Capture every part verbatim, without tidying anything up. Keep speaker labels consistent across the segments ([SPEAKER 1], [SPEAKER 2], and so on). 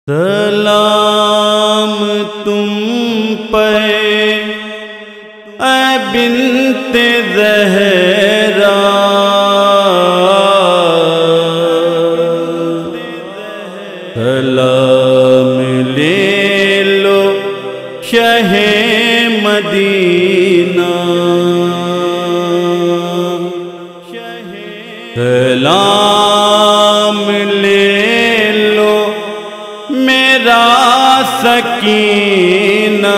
[SPEAKER 1] سلام تم پہ اے بنت زہرا، سلام لے لو شہ مدینہ، سلام لے لو میرا سکینہ،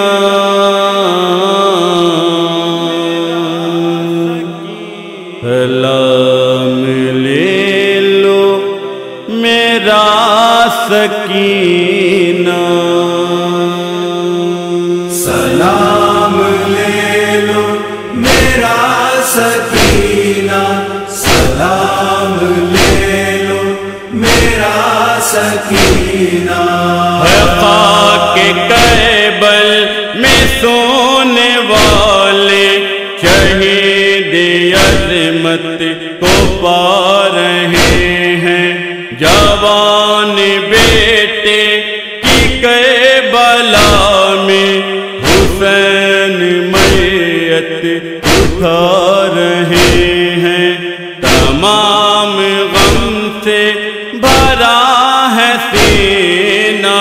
[SPEAKER 1] سلام لے لو میرا سکینہ،
[SPEAKER 2] سلام لے لو میرا سکینہ، سلام لے لو میرا سکینہ۔
[SPEAKER 1] ہے خاک کربل میں سونے والے شہید عظمت کو پا رہے ہیں، جوان بیٹے کی کربلا میں حسین میت اٹھا رہے ہیں، تمام غم سے بھرا ہے سینہ،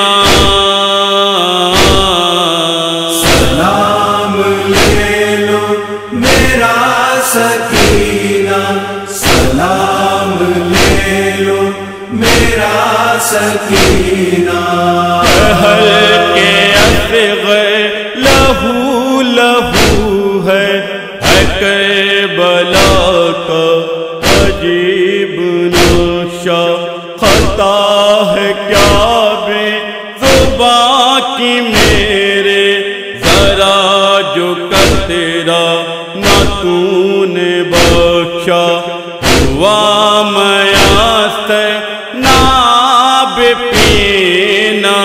[SPEAKER 2] سلام لے لو میرا سکینہ، سلام لے لو میرا سکینہ۔
[SPEAKER 1] اہل کے اصغر لہو لہو ہے، ہے کربلا کا عجیب نقشہ، خطا ہے کیا بے زباں کی میرے، ذرا جو قطرہ نہ تو نے بخشا، ہوا میسر نہ آب پینا،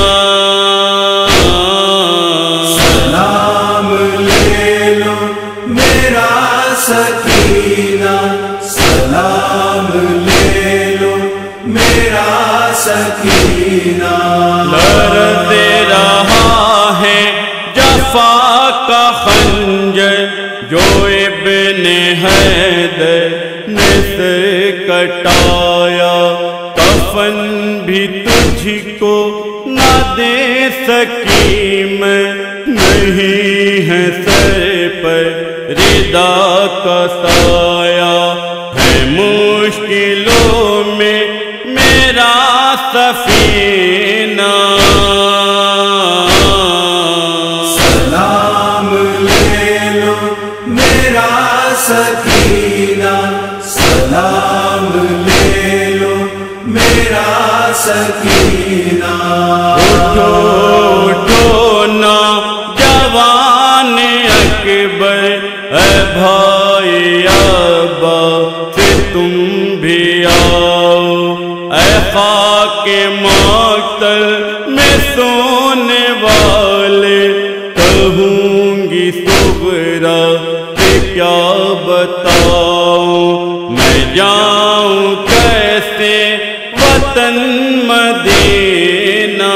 [SPEAKER 2] سلام لے لو میرا سکینہ، سلام لے لو میرا سکینہ۔
[SPEAKER 1] لرز رہا ہے جفا کا خنجر، جو ابن حیدر نے سے کٹایا، کفن بھی تجھ کو نہ دے سکی میں، نہیں ہے سر پر ردا کا سایہ، ہے مشکلوں میں میرا سفینہ،
[SPEAKER 2] سلام لے لو میرا سکینہ، سلام لے لو میرا سکینہ۔
[SPEAKER 1] اٹھو اٹھو نا جوان اکبر، اے بھائی ابا سے تم بھی آؤ، اے خاک مقتل میں سونے والے، کہوں گی صغرا کہ کیا بتاؤں، میں جاؤں کیسے وطن مدینہ،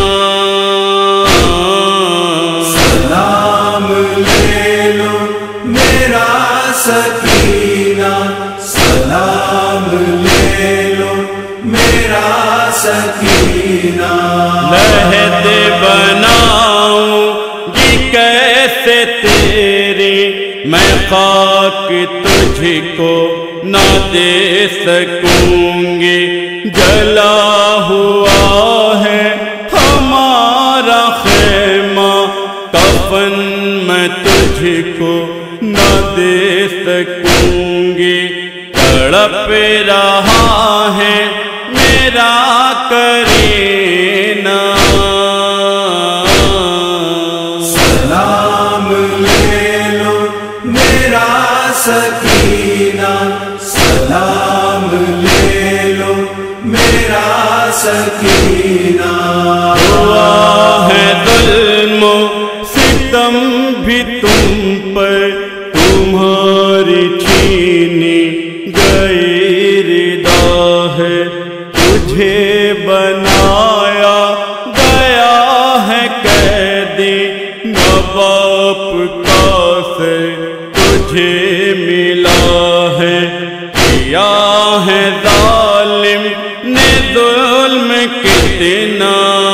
[SPEAKER 2] سلام لے لو میرا سکینہ، سلام لے لو میرا سکینہ۔
[SPEAKER 1] لحد بناؤں گی کیسے تیری، میں خاک تجھ کو نہ دے سکوں گی، جلا ہوا ہے ہمارا خیمہ، کفن میں تجھ کو نہ دے سکوں گی، تڑپ رہا ہے میرا کرینہ،
[SPEAKER 2] سلام لے لو میرا سکینہ، سلام لے لو میرا سکینہ۔
[SPEAKER 1] ہوا ہے ظلم و ستم بھی تم پر، تمہاری چھینی گئی ردا ہے، تجھے بنایا کیا ہے ظالم نے ظلم کتنا،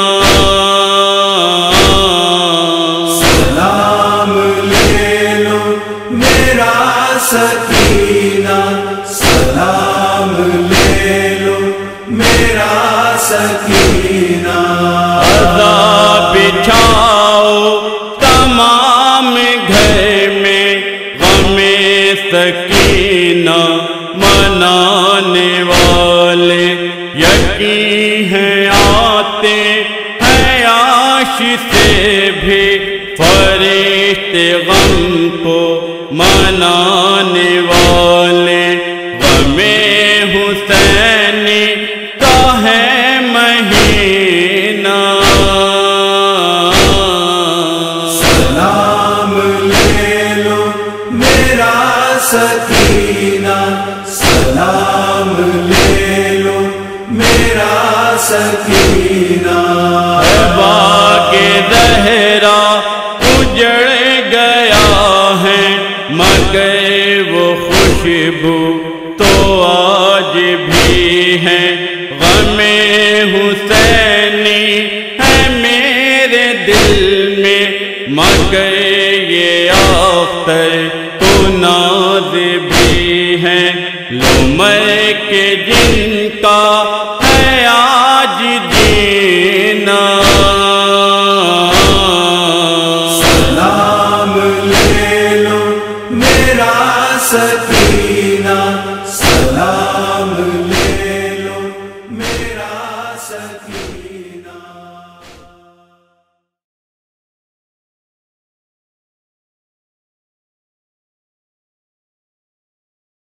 [SPEAKER 2] سلام لے لو میرا سکینہ، سلام لے لو میرا سکینہ،
[SPEAKER 1] عذاب بچھاؤ تمام گھر میں غم سکینہ منانے والے یقین ہیں آتے ہیں عرش سے بھی فرشتے غم کو منانے والے، غم حسینی کا ہے مہینہ،
[SPEAKER 2] سلام لے لو میرا سکینہ، سلام لے لو میرا سکینہ،
[SPEAKER 1] باغ زہرا اجڑ گیا ہے مگر وہ خوشبو تو آج بھی ہے، غم حسینی ہے میرے دل میں مگر یہ اختر تو ناز بھی ہے، لمر کے جن کا ہے آج جینا،
[SPEAKER 2] سلام لے لو میرا سکینہ، سلام لے لو میرا سکینہ۔